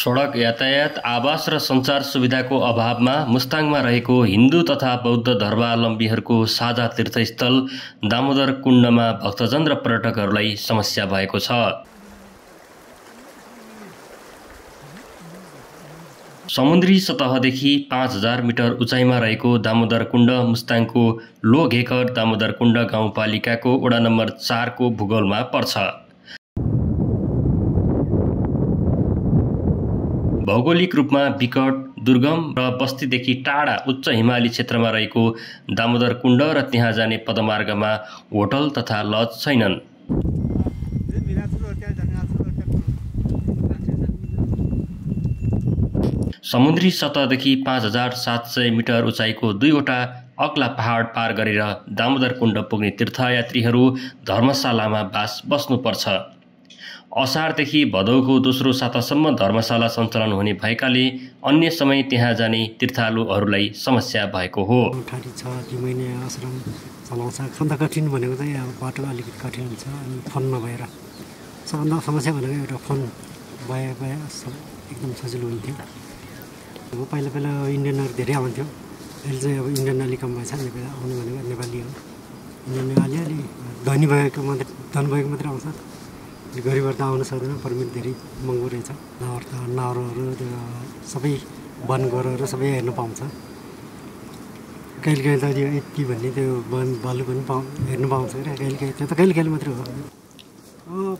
सडक यातायात, आवास र सञ्चार सुविधाको अभावमा मुस्ताङमा रहेको हिन्दू तथा बौद्ध धर्मावलम्बीहरूको साझा तीर्थस्थल दामोदर कुण्डमा भक्तजन र पर्यटकहरूलाई समस्या भएको छ। समुद्री सतहदेखि 5000 मिटर उचाइमा रहेको दामोदर कुण्ड मुस्ताङको लोघेकर दामोदर कुण्ड गाउँपालिकाको वडा नम्बर 4 को भूगोलमा पर्छ। भौगोलिक रूपमा विकट, दुर्गम र बस्तीदेखि टाढा उच्च हिमाली क्षेत्रमा रहेको दामोदर कुण्ड र त्यहाँ जाने पदमार्गमा होटल तथा लज छैनन्। समुद्री सतहदेखि 5700 मिटर उचाइको 2वटा अग्ला पहाड पार गरेर दामोदर कुण्ड पुग्ने तीर्थयात्रीहरू धर्मशालामा बस्नुपर्छ। असारदेखि भदौको दोस्रो सातासम्म धर्मशाला सञ्चालन हुने भएकाले अन्य समय त्यहाँ जाने तीर्थालुहरूलाई समस्या भएको हो। ठाडी छ, 2 महिने आश्रम चलाउँछ। खन्दा कठिन भनेको चाहिँ अब बाटो अलिकति कठिन हुन्छ अनि फोन नभएर सबभन्दा समस्या भनेको एउटा फोन भए एकदम सजिलो हुन्थ्यो। अब पहिला इन्डियनहरू धेरै आउँथ्यो, अहिले चाहिँ अब इन्डियन अलिक कम भएछ। नेपाली आउनु भनेको नेपाली हो। इन्डियन अलि धनी भएको मात्रै आउँछ। गरिबहरू त आउन सक्दैन, पर्मिट धेरै महँगो रहेछ। नाउरोहरू सबै वन गोरुहरू सबै हेर्न पाउँछ। कहिले त यो यति भन्ने त्यो वन भालु पनि हेर्न पाउँछ क्या। कहिले त्यो त कहिले मात्रै हो।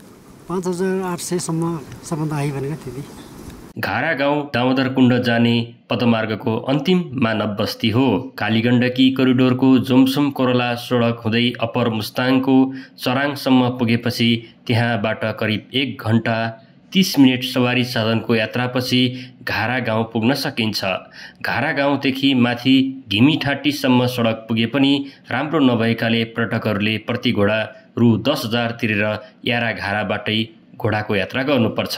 5800सम्म सबभन्दा हाई भनेको त्यति। घारा गाउँ दामोदर कुण्ड जाने पदमार्गको अन्तिम मानव बस्ती हो। कालीगण्डकी कोरिडोरको जोमसुम कोरला सडक हुँदै अप्पर मुस्ताङको चराङसम्म पुगेपछि त्यहाँबाट करिब 1 घण्टा 30 मिनट सवारी साधनको यात्रापछि घारा गाउँ पुग्न सकिन्छ। घारा गाउँदेखि माथि घिमिठाटीसम्म सडक पुगे पनि राम्रो नभएकाले पर्यटकहरूले प्रति घोडा रु 10,000 तिरेर यारा घाराबाटै घोडाको यात्रा गर्नुपर्छ।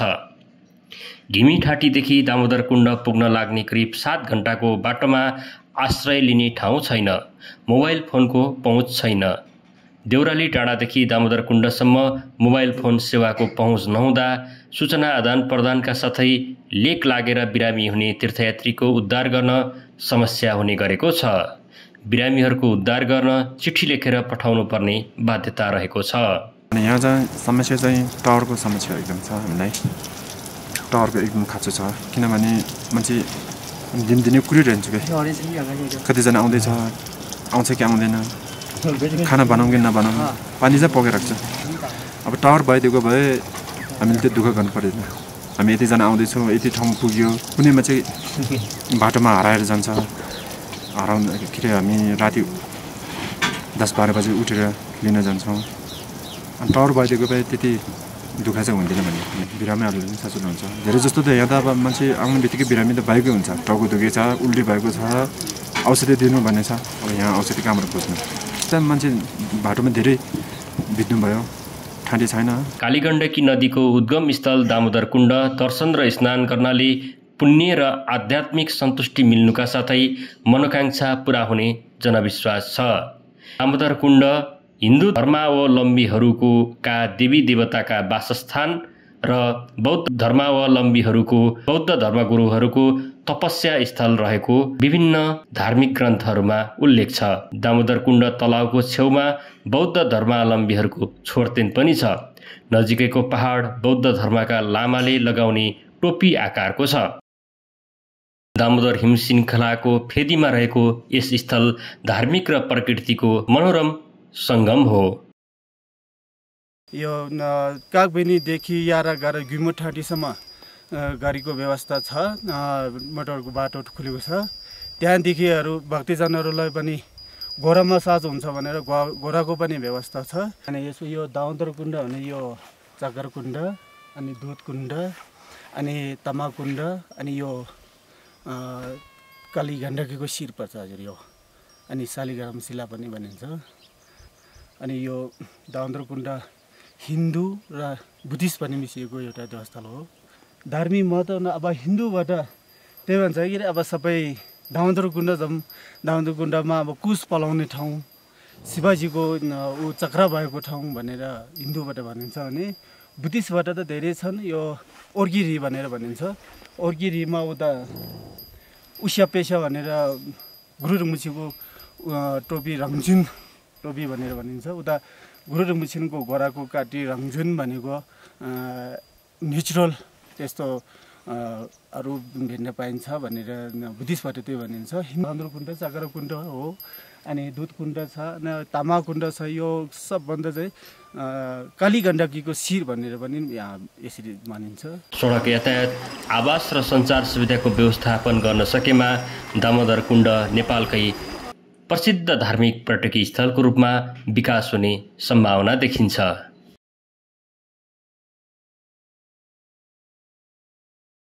घिमिठाटीदेखि दामोदर कुण्ड पुग्न लाग्ने करिब 7 घण्टाको बाटोमा आश्रय लिने ठाउँ छैन, मोबाइल फोनको पहुँच छैन। देउराली डाँडादेखि दामोदर कुण्डसम्म मोबाइल फोन सेवाको पहुँच नहुँदा सूचना आदान प्रदानका साथै लेक लागेर बिरामी हुने तीर्थयात्रीको उद्धार गर्न समस्या हुने गरेको छ। बिरामीहरूको उद्धार गर्न चिठी लेखेर पठाउनु पर्ने बाध्यता रहेको छ। यहाँ चाहिँ समस्या चाहिँ टावरको समस्या एकदम छ। हामीलाई टावरको एकदम खाँचो छ, किनभने मान्छे दिनदिनै कुरिरहन्छ क्या। कतिजना आउँछ कि आउँदैन, खाना बनाउँ कि नबनाउँ, पानी चाहिँ पकेर राख्छ। अब टावर भइदिएको भए हामीले त्यो दुःख गर्नु पर्दैन। हामी यतिजना आउँदैछौँ, यति ठाउँ पुग्यो, कुनैमा चाहिँ बाटोमा हराएर जान्छ। हराउँदाखेरि हामी राति 10-12 बजे उठेर लिन जान्छौँ। अनि टावर भइदिएको भए त्यति दुःख चाहिँ हुँदैन भने बिरामीहरूले पनि सजिलो हुन्छ। धेरै जस्तो त यहाँ त अब मान्छे आउने बित्तिकै बिरामी त भएकै हुन्छ। टाउको दुखे छ, उल्टी भएको छ, औषधि दिनु भन्ने छ। अब यहाँ औषधि कहाँबाट खोज्नु? त्यहाँ मान्छे बाटोमा धेरै बित्नु भयो, ठाडी छैन। कालीगण्डकी नदीको उद्गम स्थल दामोदर कुण्ड दर्शन र स्नान गर्नाले पुण्य र आध्यात्मिक सन्तुष्टि मिल्नुका साथै मनोकांक्षा पूरा हुने जनविश्वास छ। दामोदर कुण्ड हिन्दू धर्मावलम्बीहरूको देवी देवताका वासस्थान र बौद्ध धर्मावलम्बीहरूको बौद्ध धर्मगुरुहरूको तपस्या स्थल रहेको विभिन्न धार्मिक ग्रन्थहरूमा उल्लेख छ। दामोदर कुण्ड तलाउको छेउमा बौद्ध धर्मावलम्बीहरूको छोरतेन पनि छ। नजिकैको पहाड बौद्ध धर्मका लामाले लगाउने टोपी आकारको छ। दामोदर हिमश्रृङ्खलाको फेदीमा रहेको यस स्थल धार्मिक र प्रकृतिको मनोरम सङ्गम हो। यो कागबेनीदेखि यारा गाह्रो घिमिठाटीसम्म गाडीको व्यवस्था छ। मोटरको बाटो खुलेको छ। त्यहाँदेखिहरू भक्तजनहरूलाई पनि घोडामा साझो हुन्छ भनेर घोडाको पनि व्यवस्था छ। अनि यो दामोदर कुण्ड भने यो चक्कर कुण्ड, अनि दुध कुण्ड, अनि तमा कुण्ड, अनि यो कालीगण्डकीको शिर पर्छ हजुर यो, अनि शालिग्राम शिला पनि भनिन्छ। अनि यो दामोदर कुण्ड हिन्दू र बुद्धिस्ट पनि मिसिएको एउटा देवस्थल हो। धार्मिक महत्त्व अब हिन्दूबाट त्यही भन्छ कि अब सबै दामोदर कुण्ड जाउँ, दामोदर कुण्डमा अब कुश पलाउने ठाउँ, शिवजीको ऊ चक्र भएको ठाउँ भनेर हिन्दूबाट भनिन्छ भने बुद्धिस्टबाट त धेरै छन्। यो ओर्गिरी भनेर भनिन्छ। ओर्गिरीमा उता उसिया पेसा भनेर गुरुरमुछीको टोपी रङजुन टोपी भनेर भनिन्छ। उता गुरुरमुछीको घोडाको काटी रङजुन भनेको नेचुरल त्यस्तो अरू भिन्न पाइन्छ भनेर बुद्धिस्टबाट त्यो भनिन्छ। चन्द्रकुण्ड चक्रकुण्ड हो, अनि दुधकुण्ड छ, अनि तामाकुण्ड छ। यो सबभन्दा चाहिँ काली गण्डकीको शिर भनेर पनि यहाँ यसरी मानिन्छ। सडक यातायात, आवास र सञ्चार सुविधाको व्यवस्थापन गर्न सकेमा दामोदर कुण्ड नेपालकै प्रसिद्ध धार्मिक पर्यटकीय स्थलको रूपमा विकास हुने सम्भावना देखिन्छ।